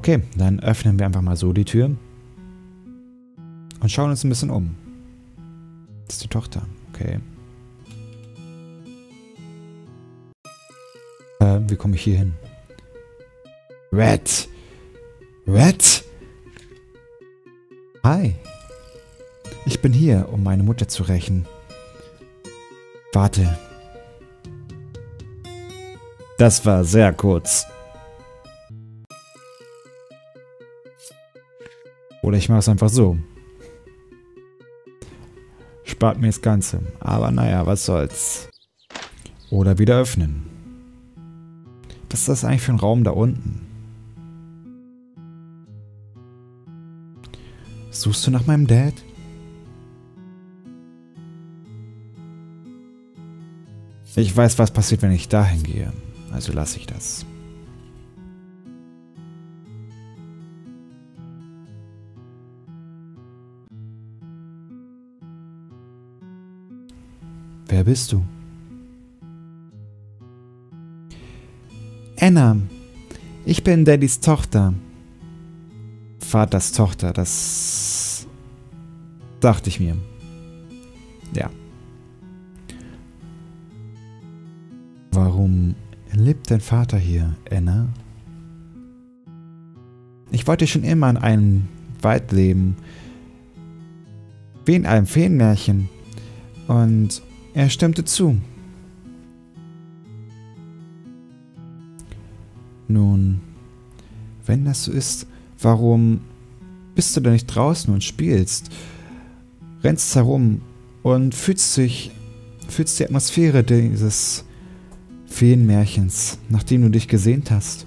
Okay, dann öffnen wir einfach mal so die Tür. Und schauen uns ein bisschen um. Das ist die Tochter. Okay. Wie komme ich hier hin? Red! Red! Hi! Ich bin hier, um meine Mutter zu rächen. Warte. Das war sehr kurz. Oder ich mache es einfach so. Spart mir das Ganze. Aber naja, was soll's. Oder wieder öffnen. Was ist das eigentlich für ein Raum da unten? Suchst du nach meinem Dad? Ich weiß, was passiert, wenn ich dahin gehe. Also lasse ich das. Wer bist du? Anna. Ich bin Daddys Tochter. Vaters Tochter, das dachte ich mir. Ja. Warum lebt dein Vater hier, Anna? Ich wollte schon immer in einem Wald leben. Wie in einem Feenmärchen. Und er stimmte zu. Nun, wenn das so ist, warum bist du denn nicht draußen und spielst? Rennst herum und fühlst die Atmosphäre dieses Feenmärchens, nachdem du dich gesehnt hast.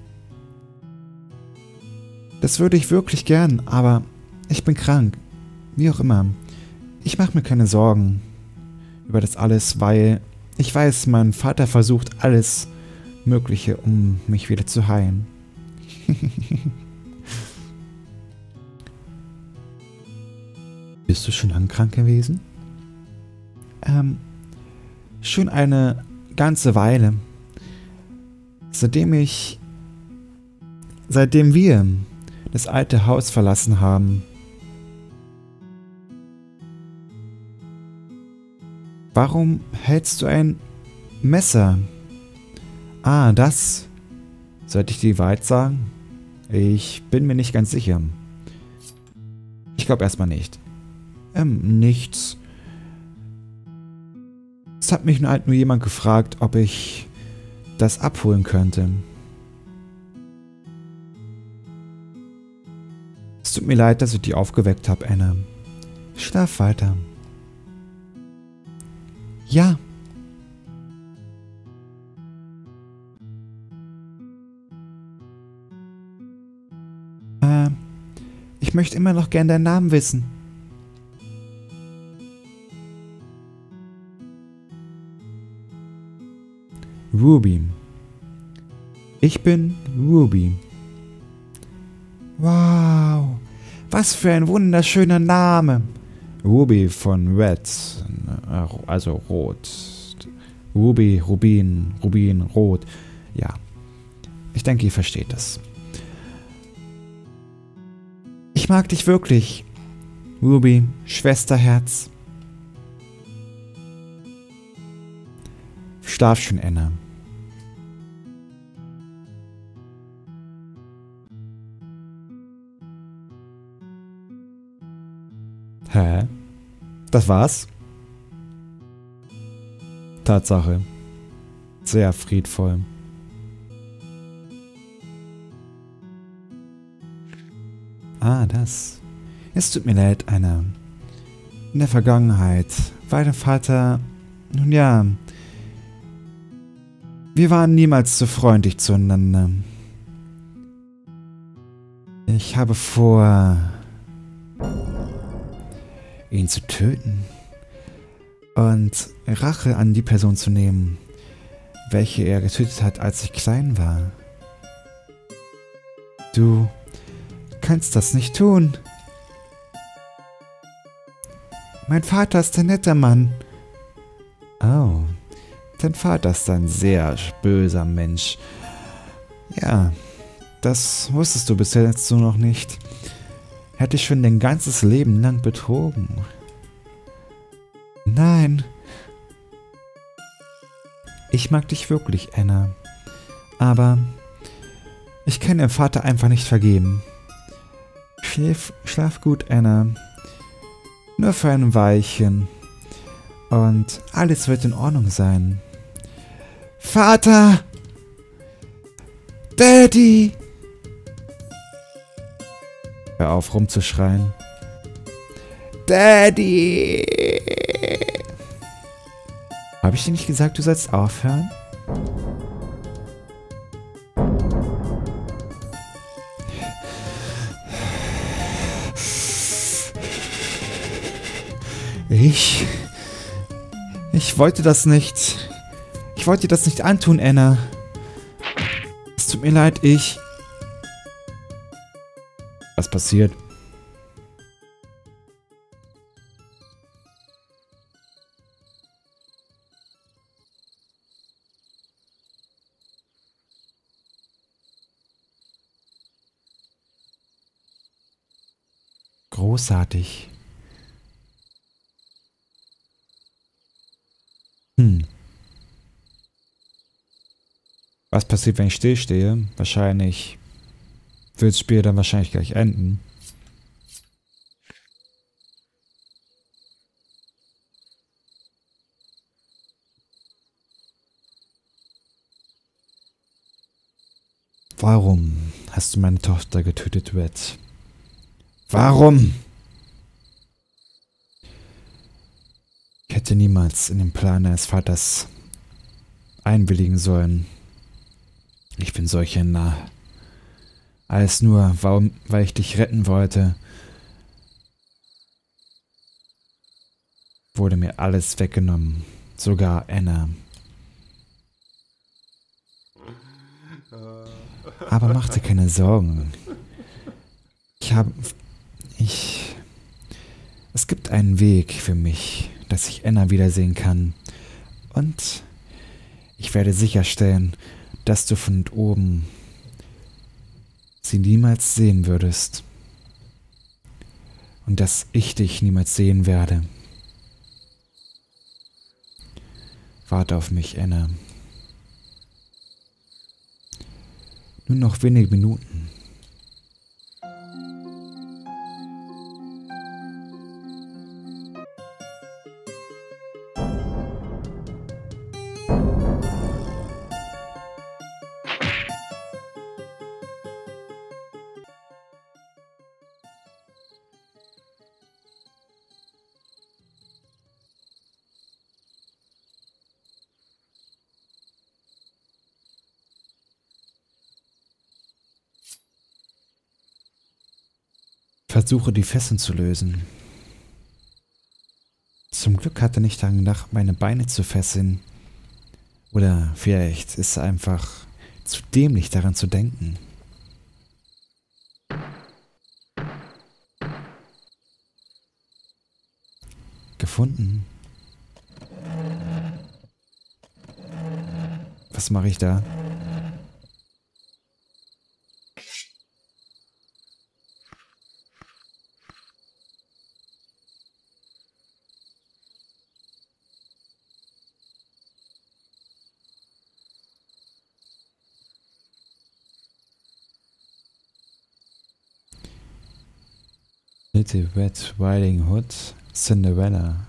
Das würde ich wirklich gern, aber ich bin krank. Wie auch immer. Ich mache mir keine Sorgen über das alles, weil ich weiß, mein Vater versucht alles Mögliche, um mich wieder zu heilen. Bist du schon lange krank gewesen? Schon eine ganze Weile. Seitdem wir das alte Haus verlassen haben. Warum hältst du ein Messer? Ah, das. Sollte ich die Wahrheit sagen? Ich bin mir nicht ganz sicher. Ich glaube erstmal nicht. Nichts. Es hat mich nur jemand gefragt, ob ich das abholen könnte. Es tut mir leid, dass ich dich aufgeweckt habe, Anna. Schlaf weiter. Ja. Ich möchte immer noch gern deinen Namen wissen. Ruby. Ich bin Ruby. Wow. Was für ein wunderschöner Name. Ruby von Red. Also Rot. Ruby, Rubin, Rubin, Rot. Ja. Ich denke, ihr versteht das. Ich mag dich wirklich. Ruby, Schwesterherz. Schlaf schon, Anna. Hä? Das war's? Tatsache. Sehr friedvoll. Ah, das. Es tut mir leid, Anna. In der Vergangenheit war dein Vater... Nun ja... Wir waren niemals so freundlich zueinander. Ich habe vor... ihn zu töten. Und Rache an die Person zu nehmen, welche er getötet hat, als ich klein war. Du kannst das nicht tun. Mein Vater ist ein netter Mann. Oh, dein Vater ist ein sehr böser Mensch. Ja, Das wusstest du bis jetzt so noch nicht. Hätte ich schon dein ganzes Leben lang betrogen. Nein. Ich mag dich wirklich, Anna. Aber ich kann dem Vater einfach nicht vergeben. Schlaf gut, Anna. Nur für ein Weilchen. Und alles wird in Ordnung sein. Vater! Daddy! Hör auf rumzuschreien. Daddy! Habe ich dir nicht gesagt, du sollst aufhören? Ich wollte das nicht. Ich wollte dir das nicht antun, Anna. Es tut mir leid, Was passiert? Großartig. Was passiert, wenn ich stillstehe? Wahrscheinlich wird das Spiel dann wahrscheinlich gleich enden. Warum hast du meine Tochter getötet, Red? Warum? Ich hätte niemals in den Plan deines Vaters einwilligen sollen. Ich bin solch ein Narr. Alles nur, weil ich dich retten wollte, wurde mir alles weggenommen. Sogar Anna. Aber mach dir keine Sorgen. Es gibt einen Weg für mich, dass ich Anna wiedersehen kann. Und ich werde sicherstellen, dass du von oben sie niemals sehen würdest. Und dass ich dich niemals sehen werde. Warte auf mich, Anna. Nur noch wenige Minuten. Versuche die Fesseln zu lösen. Zum Glück hat er nicht daran gedacht, meine Beine zu fesseln. Oder vielleicht ist er einfach zu dämlich daran zu denken. Gefunden. Was mache ich da? Little Red Riding Hood, Cinderella.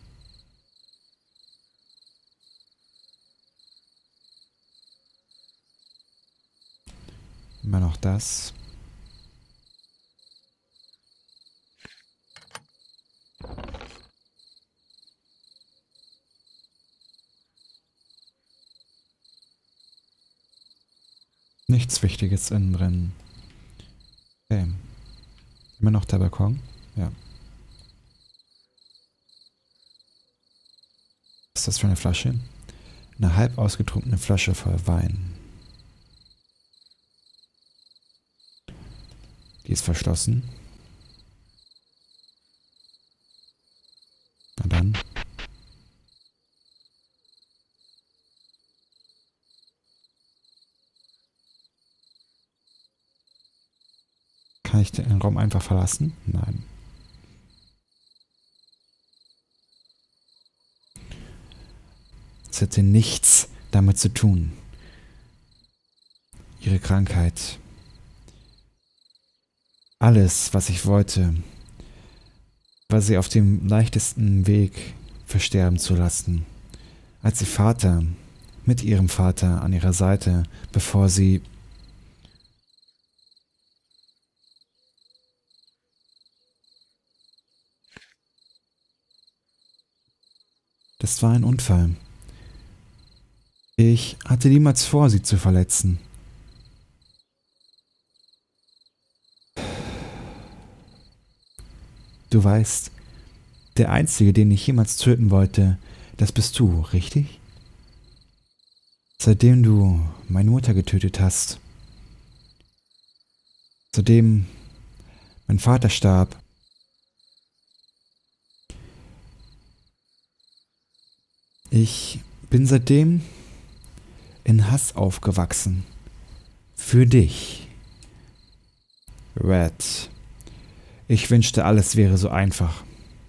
Immer noch das. Nichts Wichtiges innen drin. Okay. Immer noch der Balkon? Ja. Was ist das für eine Flasche? Eine halb ausgetrunkene Flasche voll Wein. Die ist verschlossen. Na dann. Kann ich den Raum einfach verlassen? Nein. Es hätte nichts damit zu tun. Ihre Krankheit. Alles, was ich wollte, war sie auf dem leichtesten Weg versterben zu lassen. Als ihr Vater, mit ihrem Vater an ihrer Seite, bevor sie... Das war ein Unfall. Ich hatte niemals vor, sie zu verletzen. Du weißt, der Einzige, den ich jemals töten wollte, das bist du, richtig? Seitdem du meine Mutter getötet hast, seitdem mein Vater starb, ich bin seitdem in Hass aufgewachsen. Für dich. Red. Ich wünschte, alles wäre so einfach.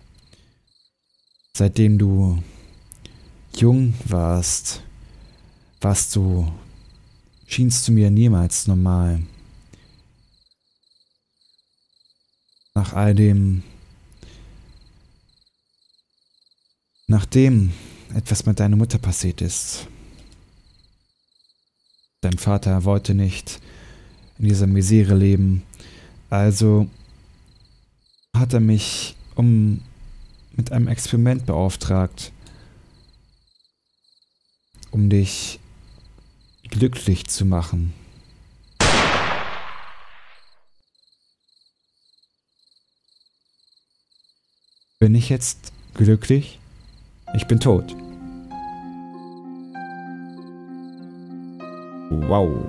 Seitdem du jung warst, schienst du mir niemals normal. Nach all dem, nachdem etwas mit deiner Mutter passiert ist. Dein Vater wollte nicht in dieser Misere leben, also hat er mich mit einem Experiment beauftragt, um dich glücklich zu machen. Bin ich jetzt glücklich? Ich bin tot. Wow.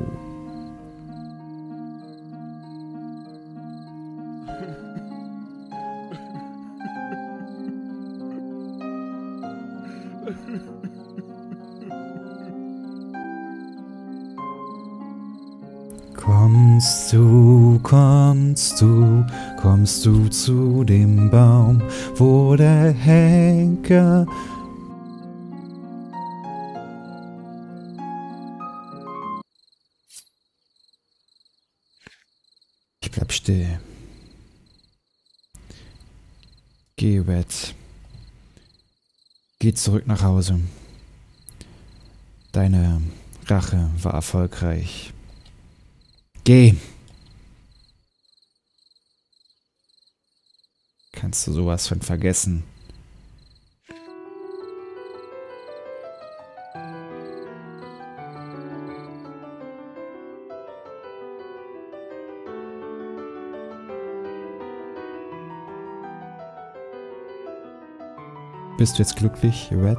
Kommst du zu dem Baum, wo der Henker... Ich bleib still. Geh, Red. Geh zurück nach Hause. Deine Rache war erfolgreich. Geh! Kannst du sowas von vergessen? Bist du jetzt glücklich, Red?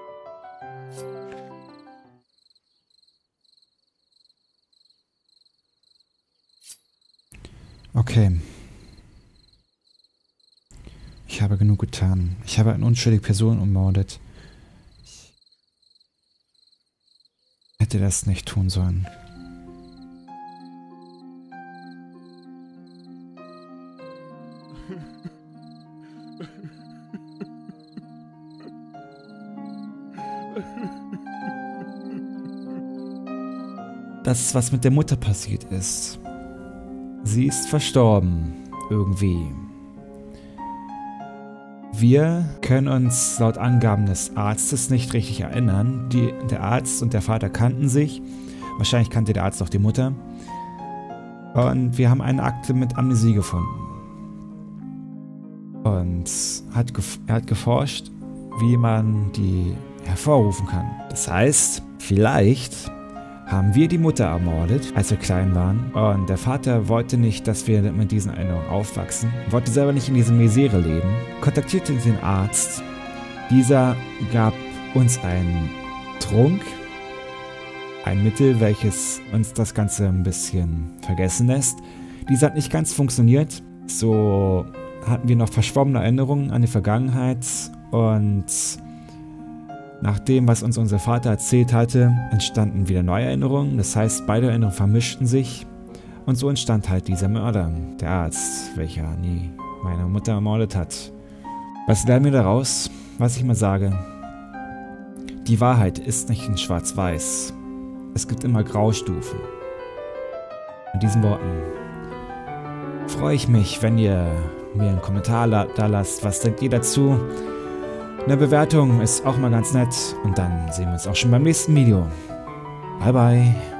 Okay. Ich habe genug getan. Ich habe eine unschuldige Person ermordet. Ich hätte das nicht tun sollen. Das, was mit der Mutter passiert ist. Sie ist verstorben. Irgendwie. Wir können uns laut Angaben des Arztes nicht richtig erinnern. Der Arzt und der Vater kannten sich. Wahrscheinlich kannte der Arzt auch die Mutter. Und wir haben eine Akte mit Amnesie gefunden. Und er hat geforscht, wie man die hervorrufen kann. Das heißt, vielleicht haben wir die Mutter ermordet, als wir klein waren. Und der Vater wollte nicht, dass wir mit diesen Erinnerungen aufwachsen. Wollte selber nicht in diese Misere leben. Kontaktierte den Arzt. Dieser gab uns einen Trunk. Ein Mittel, welches uns das Ganze ein bisschen vergessen lässt. Dieser hat nicht ganz funktioniert. So hatten wir noch verschwommene Erinnerungen an die Vergangenheit. Und nach dem, was uns unser Vater erzählt hatte, entstanden wieder neue Erinnerungen. Das heißt, beide Erinnerungen vermischten sich Und so entstand halt dieser Mörder, der Arzt, welcher nie meine Mutter ermordet hat. Was lernen wir daraus? Was ich mal sage: Die Wahrheit ist nicht in Schwarz-Weiß. Es gibt immer Graustufen. Mit diesen Worten freue ich mich, wenn ihr mir einen Kommentar da lasst. Was denkt ihr dazu? Eine Bewertung ist auch mal ganz nett. Und dann sehen wir uns auch schon beim nächsten Video. Bye, bye.